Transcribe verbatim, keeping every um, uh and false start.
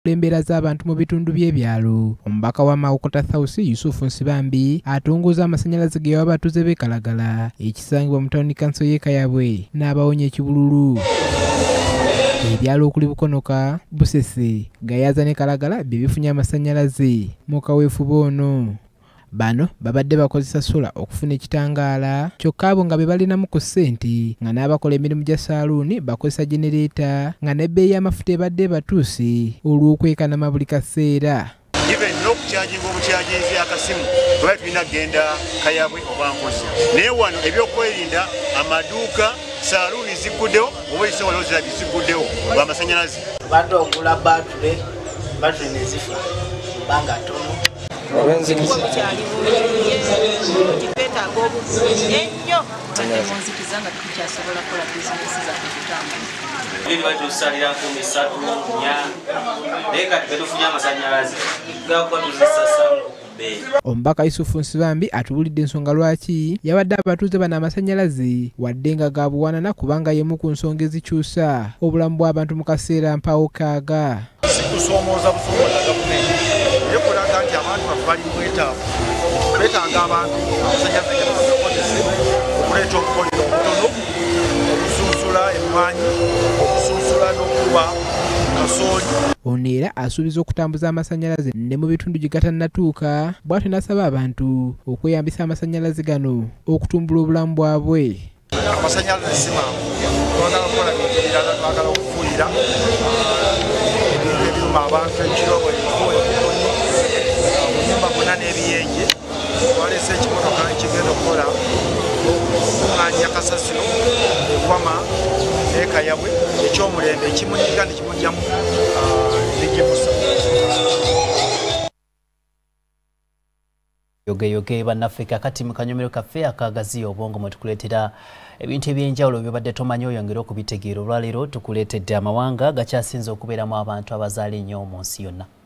Embeera z'abantu mu bitundu by'ebyalo. Omubaka wa Mawokota South Yusufu Nsibambi atongoza amasannyalaze ge yawa abatuuze b'e Kalagala ekisangibwa mu tawuni kanso y'e Kayabwe n'abawonya ekibululu. Ebyalo okuli Bukonoka, Busese, Gayaza ne Kalagala bye bifunye amasannyalaze mu kaweefube ono. Bano babadde bakozesa sola okufuna ekitangaala kyokka abo nga be balinamu ku ssente nga n'abakola emirimu gya saaluuni bakozesa genereeta nga n'ebbeeyi y'amafuta ebadde batuuse olw'okwekanama buli kaseera. Even n'okukyajinga obukyajinzi akasimu lwali tulina kugenda Kayabwe oba Nkozi. Naye wano ebyokwerinda amaduuka saaluuni zigguddewo oba ebisobola zirabye zigguddewo lw'amasannyalaze. Badde okula batule batule ne zifa bbanga ttono. Omubaka Yusufu Nsibambi atubulidde ensonga lwaki yabadde abatuuze bano amasannyalaze wadde nga ga buwanana kubanga y'emu ku nsonga ezikyusa obulamu bw'abantu mu kaseera mpaawo kaaga. Sikusomooza busomooza gavumenti naye kulaga nti abantu bali mu bwetaavu beetaaga abantu amasannyalaze ge bagakozese okuleeta obukolero obutono okusunsula emmwanyi okusunsula n'okuba kasooli. Ono era asuubiza okutambuza amasannyalaze ne mu bitundu gye gatannatuuka bw'atyo n'asaba abantu okweyambisa amasannyalaze gano okutumbula obulamu bwabwe. Amasannyalaze si mangu twagala kukola bintu birala twagala okufuuyira ebintu ebiruma abantu ekiro obuyumba bwonna n'ebiyenje twaleese ekimotoka ekigenda okukola okukuŋŋaanya kasasiro ekwama n'e Kayabwe ekyomulembe ekimunyiga ne kimugyamu negimusa. Yogeyoge bannaffe kakati mu kanyomero kaffe akagazi obwongo mwe tukuleetera ebintu ebyenjawulo byobadde tomanyi oyongera okubitegeera. Olwaleero tukuleetedde amawanga gakyasinze okubeeramu abantu abazaala ennyo mu nsi yonna.